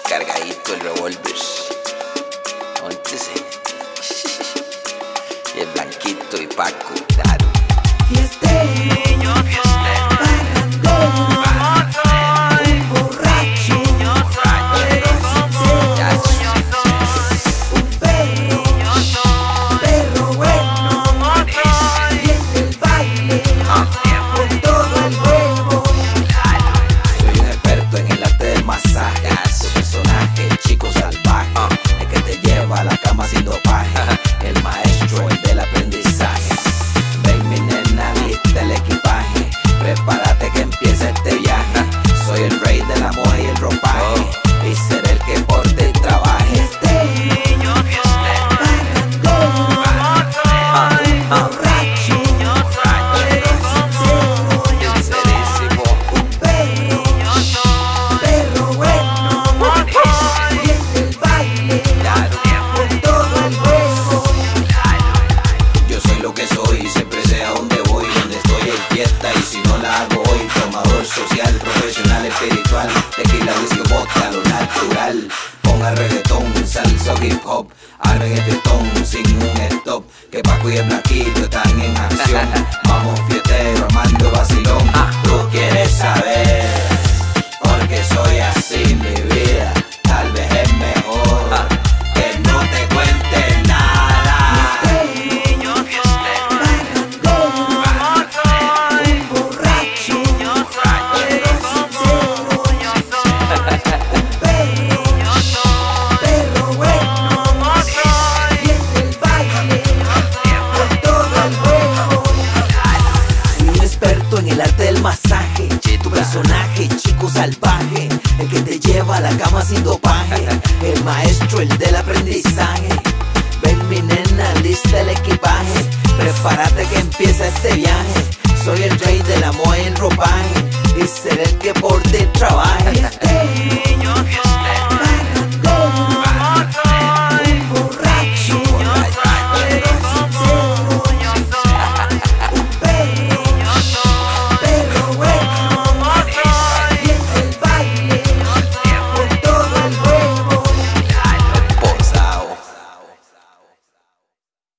cargadito el revólver. Móntese. Y el Blanquito y Paco, claro. Fiesteño, un borracho, pero sincero, un perro bueno, y en el baile, con todo el huevo. Soy un experto en el arte del masaje. Su personaje, chico salvaje, el que te lleva a la cama sin dopaje, el maestro, el del aprendizaje. Ven mi nena, lista el equipaje, prepárate que empieza este viaje. Soy el rey de la moda y el ropaje, y seré el que por ti trabaje. Fiesteño, un borracho, pero sincero, Sincerísimo. un perro bueno, y en el baile, con todo el huevo. Yo soy lo que soy y siempre sé a dónde voy. Donde estoy hay fiesta y si no la hago hoy. Tomador social, profesional, espiritual, tequila, whisky, vodka, lo natural. Ponga reggaetón, salsa o hip hop, armen el fiestón sin un stop. Que Paco y el Blanquito están en acción. Vamos fiestero, armando vacilón. Tú quieres saber por qué soy así, mi vida. Tal vez es mejor que no te cuente nada. Un borracho, pero sincero, un perro bueno, y en el baile, con todo el huevo. Soy un experto en el arte del masaje. Tu personaje, chico salvaje, el que te lleva a la cama sin dopaje, el maestro, el del aprendizaje. Ven mi nena, lista el equipaje, prepárate que empieza este viaje. Soy el rey de la moda y el ropaje, y seré el que por ti trabaje.